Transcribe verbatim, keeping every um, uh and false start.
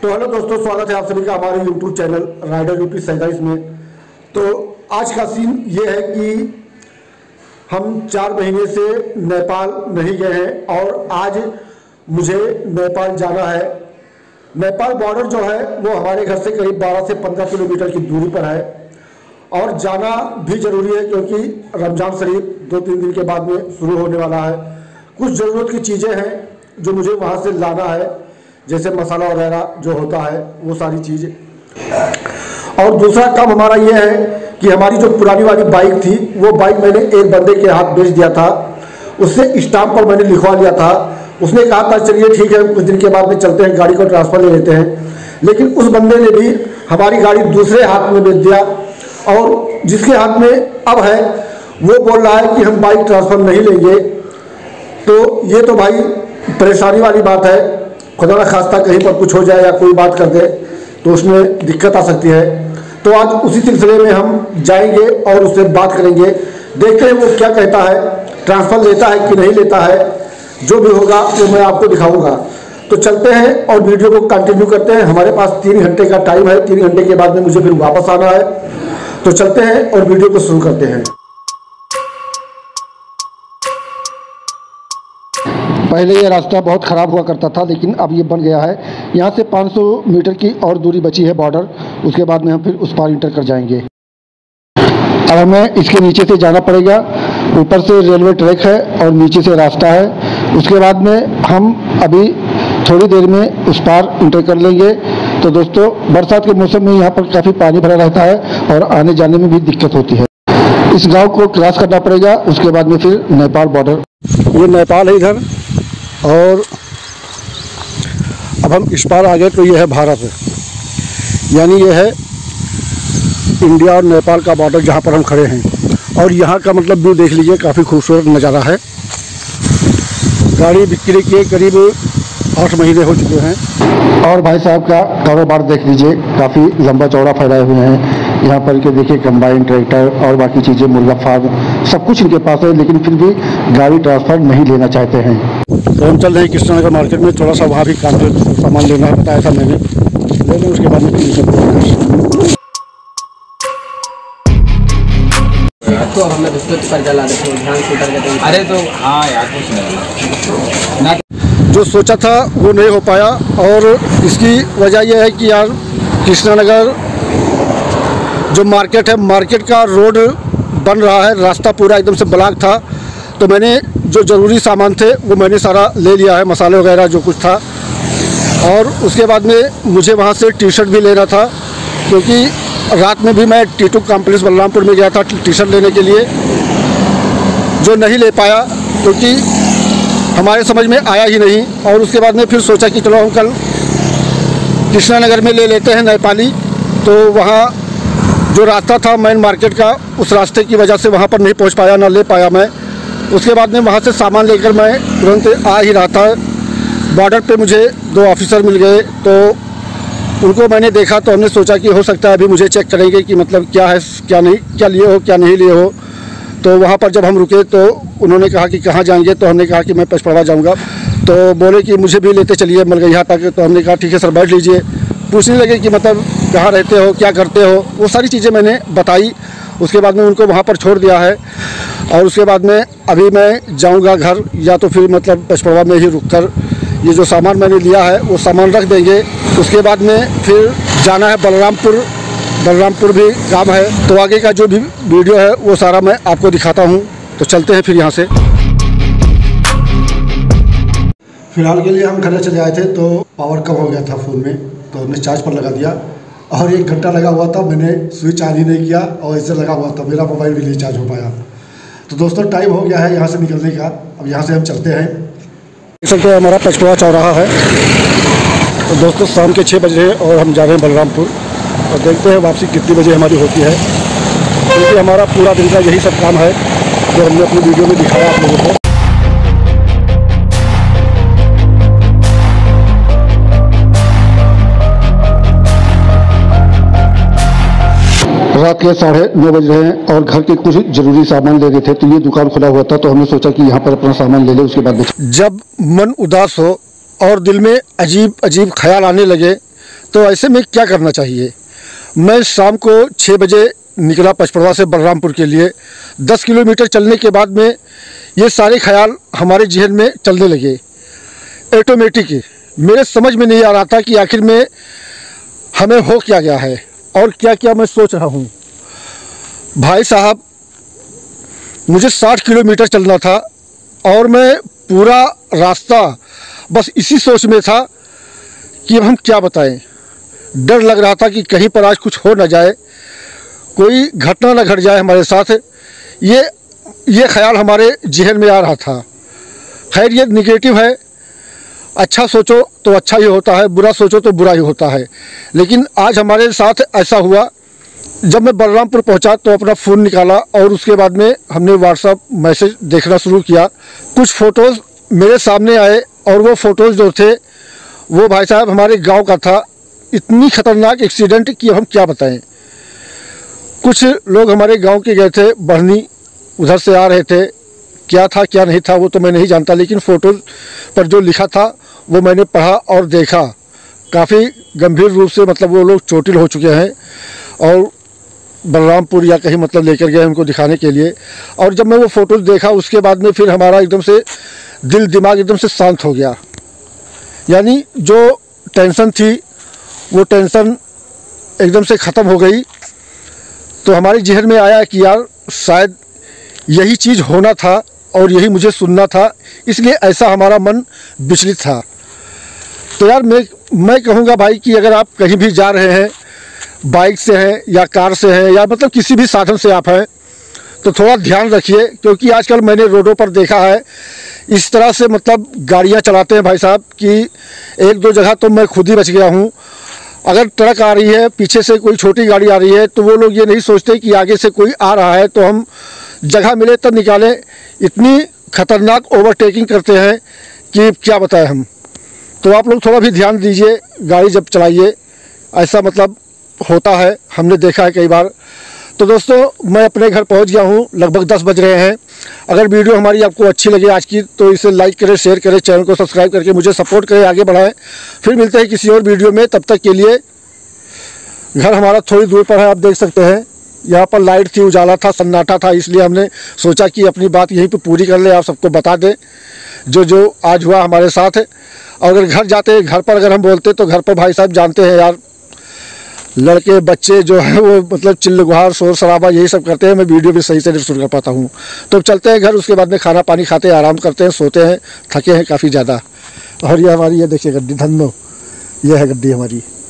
तो हेलो दोस्तों, स्वागत है आप सभी का हमारे यूट्यूब चैनल राइडर यूपी सैंतालीस में। तो आज का सीन ये है कि हम चार महीने से नेपाल नहीं गए हैं और आज मुझे नेपाल जाना है। नेपाल बॉर्डर जो है वो हमारे घर से करीब बारह से पंद्रह किलोमीटर की दूरी पर है और जाना भी ज़रूरी है क्योंकि रमज़ान शरीफ दो तीन दिन के बाद में शुरू होने वाला है। कुछ ज़रूरत की चीज़ें हैं जो मुझे वहाँ से लाना है, जैसे मसाला वगैरह जो होता है वो सारी चीज़। और दूसरा काम हमारा ये है कि हमारी जो पुरानी वाली बाइक थी वो बाइक मैंने एक बंदे के हाथ बेच दिया था, उससे स्टाम्प पर मैंने लिखवा लिया था। उसने कहा था चलिए ठीक है, कुछ दिन के बाद में चलते हैं, गाड़ी को ट्रांसफ़र ले लेते हैं। लेकिन उस बंदे ने भी हमारी गाड़ी दूसरे हाथ में बेच दिया और जिसके हाथ में अब है वो बोल रहा है कि हम बाइक ट्रांसफ़र नहीं लेंगे। तो ये तो भाई परेशानी वाली बात है। खुदा न खास्ता कहीं पर कुछ हो जाए या कोई बात कर दे तो उसमें दिक्कत आ सकती है। तो आज उसी सिलसिले में हम जाएंगे और उससे बात करेंगे, देखते हैं वो क्या कहता है, ट्रांसफ़र लेता है कि नहीं लेता है। जो भी होगा वो मैं आपको दिखाऊंगा। तो चलते हैं और वीडियो को कंटिन्यू करते हैं। हमारे पास तीन घंटे का टाइम है, तीन घंटे के बाद में मुझे फिर वापस आना है। तो चलते हैं और वीडियो को शुरू करते हैं। पहले ये रास्ता बहुत ख़राब हुआ करता था लेकिन अब ये बन गया है। यहाँ से पाँच सौ मीटर की और दूरी बची है बॉर्डर, उसके बाद में हम फिर उस पार इंटर कर जाएंगे। अब हमें इसके नीचे से जाना पड़ेगा। ऊपर से रेलवे ट्रैक है और नीचे से रास्ता है। उसके बाद में हम अभी थोड़ी देर में उस पार इंटर कर लेंगे। तो दोस्तों, बरसात के मौसम में यहाँ पर काफ़ी पानी भरा रहता है और आने जाने में भी दिक्कत होती है। इस गाँव को क्रॉस करना पड़ेगा, उसके बाद में फिर नेपाल बॉर्डर। ये नेपाल है इधर और अब हम इस पार आ गए तो ये है भारत, यानी ये है इंडिया और नेपाल का बॉर्डर जहाँ पर हम खड़े हैं। और यहाँ का मतलब व्यू देख लीजिए, काफ़ी खूबसूरत नज़ारा है। गाड़ी बिक्री के करीब आठ महीने हो चुके हैं और भाई साहब का कारोबार देख लीजिए, काफ़ी लंबा चौड़ा फैलाए हुए हैं। यहाँ पर के देखिए कंबाइन ट्रैक्टर और बाकी चीज़ें, मुर्गा फार्म, सब कुछ इनके पास है, लेकिन फिर भी गाड़ी ट्रांसफ़र नहीं लेना चाहते हैं। तो हम चल रहे हैं कृष्णनगर मार्केट में, थोड़ा सा वहाँ भी काम से सामान लेना है, बताया था मैंने, ले लें उसके बाद में तो हमने पर जला ध्यान से उतर। अरे तो हाँ यार, कुछ नहीं, जो सोचा था वो नहीं हो पाया। और इसकी वजह यह है कि यार कृष्णनगर जो मार्केट है, मार्केट का रोड बन रहा है, रास्ता पूरा एकदम से ब्लॉक था। तो मैंने जो ज़रूरी सामान थे वो मैंने सारा ले लिया है, मसाले वगैरह जो कुछ था। और उसके बाद में मुझे वहाँ से टी शर्ट भी लेना था, क्योंकि रात में भी मैं टीटू कॉम्प्लेक्स बलरामपुर में गया था टी शर्ट लेने के लिए, जो नहीं ले पाया क्योंकि हमारे समझ में आया ही नहीं। और उसके बाद में फिर सोचा कि चलो हम कल कृष्णानगर में ले लेते हैं नेपाली। तो वहाँ जो रास्ता था मेन मार्केट का, उस रास्ते की वजह से वहाँ पर नहीं पहुँच पाया, ना ले पाया मैं। उसके बाद में वहाँ से सामान लेकर मैं तुरंत आ ही रहा था। बॉर्डर पे मुझे दो ऑफिसर मिल गए, तो उनको मैंने देखा तो हमने सोचा कि हो सकता है अभी मुझे चेक करेंगे कि मतलब क्या है, क्या नहीं, क्या लिए हो, क्या नहीं लिए हो। तो वहाँ पर जब हम रुके तो उन्होंने कहा कि कहाँ जाएंगे, तो हमने कहा कि मैं पचपड़वा जाऊँगा। तो बोले कि मुझे भी लेते चलिए मलगैया तक। तो हमने कहा ठीक है सर, बैठ लीजिए। पूछने लगे कि मतलब कहाँ रहते हो, क्या करते हो, वो सारी चीज़ें मैंने बताई। उसके बाद में उनको वहाँ पर छोड़ दिया है और उसके बाद में अभी मैं जाऊँगा घर, या तो फिर मतलब पचपड़वा में ही रुक कर ये जो सामान मैंने लिया है वो सामान रख देंगे। उसके बाद में फिर जाना है बलरामपुर। बलरामपुर भी काम है, तो आगे का जो भी वीडियो है वो सारा मैं आपको दिखाता हूँ। तो चलते हैं फिर यहाँ से। फिलहाल के लिए हम घर चले आए थे तो पावर कम हो गया था फ़ोन में, तो हमने चार्ज पर लगा दिया और एक घंटा लगा हुआ था, मैंने स्विच ऑन ही नहीं किया और ऐसे लगा हुआ था, मेरा मोबाइल भी नहीं चार्ज हो पाया। तो दोस्तों, टाइम हो गया है यहाँ से निकलने का। अब यहाँ से हम चलते हैं। देख सकते हैं हमारा पचपड़वा चौराहा है। तो दोस्तों, शाम के छः बज रहे हैं और हम जा रहे हैं बलरामपुर और देखते हैं वापसी कितनी बजे हमारी होती है, क्योंकि हमारा पूरा दिन का यही सब काम है जो हमने अपनी वीडियो में दिखाया आप लोगों को। रात के साढ़े नौ बज रहे हैं और घर के कुछ जरूरी सामान ले रहे थे, तो ये दुकान खुला हुआ था, तो हमने सोचा कि यहाँ पर अपना सामान ले ले, उसके बाद जब मन उदास हो और दिल में अजीब अजीब ख्याल आने लगे तो ऐसे में क्या करना चाहिए। मैं शाम को छः बजे निकला पचपड़वा से बलरामपुर के लिए। दस किलोमीटर चलने के बाद में ये सारे ख्याल हमारे जहन में चलने लगे ऑटोमेटिक। मेरे समझ में नहीं आ रहा था कि आखिर में हमें हो क्या गया है और क्या क्या मैं सोच रहा हूँ। भाई साहब, मुझे साठ किलोमीटर चलना था और मैं पूरा रास्ता बस इसी सोच में था कि अब हम क्या बताएं। डर लग रहा था कि कहीं पर आज कुछ हो ना जाए, कोई घटना ना घट जाए हमारे साथ। ये ये ख्याल हमारे जहन में आ रहा था। खैर, ये निगेटिव है। अच्छा सोचो तो अच्छा ही होता है, बुरा सोचो तो बुरा ही होता है। लेकिन आज हमारे साथ ऐसा हुआ। जब मैं बलरामपुर पहुंचा तो अपना फ़ोन निकाला और उसके बाद में हमने व्हाट्सएप मैसेज देखना शुरू किया। कुछ फ़ोटोज़ मेरे सामने आए और वो फ़ोटोज़ जो थे वो भाई साहब हमारे गांव का था। इतनी ख़तरनाक एक्सीडेंट कि हम क्या बताएं। कुछ लोग हमारे गांव के गए थे बढ़नी, उधर से आ रहे थे। क्या था क्या नहीं था वो तो मैं नहीं जानता, लेकिन फ़ोटोज़ पर जो लिखा था वो मैंने पढ़ा और देखा। काफ़ी गंभीर रूप से मतलब वो लोग चोटिल हो चुके हैं और बलरामपुर या कहीं मतलब लेकर गए उनको दिखाने के लिए। और जब मैं वो फ़ोटोज़ देखा उसके बाद में फिर हमारा एकदम से दिल दिमाग एकदम से शांत हो गया। यानी जो टेंशन थी वो टेंशन एकदम से ख़त्म हो गई। तो हमारे जहन में आया कि यार शायद यही चीज़ होना था और यही मुझे सुनना था, इसलिए ऐसा हमारा मन विचलित था। तो यार मैं मैं कहूँगा भाई कि अगर आप कहीं भी जा रहे हैं, बाइक से हैं या कार से हैं या मतलब किसी भी साधन से आप हैं, तो थोड़ा ध्यान रखिए। क्योंकि आजकल मैंने रोडों पर देखा है इस तरह से मतलब गाड़ियाँ चलाते हैं भाई साहब कि एक दो जगह तो मैं खुद ही बच गया हूँ। अगर ट्रक आ रही है, पीछे से कोई छोटी गाड़ी आ रही है, तो वो लोग ये नहीं सोचते कि आगे से कोई आ रहा है तो हम जगह मिले तब निकालें। इतनी खतरनाक ओवरटेकिंग करते हैं कि क्या बताएं हम। तो आप लोग थोड़ा भी ध्यान दीजिए गाड़ी जब चलाइए। ऐसा मतलब होता है, हमने देखा है कई बार। तो दोस्तों, मैं अपने घर पहुंच गया हूं, लगभग दस बज रहे हैं। अगर वीडियो हमारी आपको अच्छी लगे आज की तो इसे लाइक करें, शेयर करें, चैनल को सब्सक्राइब करके मुझे सपोर्ट करें, आगे बढ़ाएं। फिर मिलते हैं किसी और वीडियो में। तब तक के लिए घर हमारा थोड़ी दूर पर है, आप देख सकते हैं। यहाँ पर लाइट थी, उजाला था, सन्नाटा था, इसलिए हमने सोचा कि अपनी बात यहीं पर पूरी कर ले, आप सबको बता दें जो जो आज हुआ हमारे साथ। और अगर घर जाते घर पर अगर हम बोलते तो घर पर भाई साहब जानते हैं यार, लड़के बच्चे जो है वो मतलब चिल्लगुहार शोर शराबा यही सब करते हैं। मैं वीडियो भी सही से नहीं शुरू कर पाता हूँ। तो चलते हैं घर, उसके बाद में खाना पानी खाते हैं, आराम करते हैं, सोते हैं, थके हैं काफ़ी ज़्यादा। और ये हमारी ये देखिए गड्डी, धन्नो ये है गड्डी हमारी।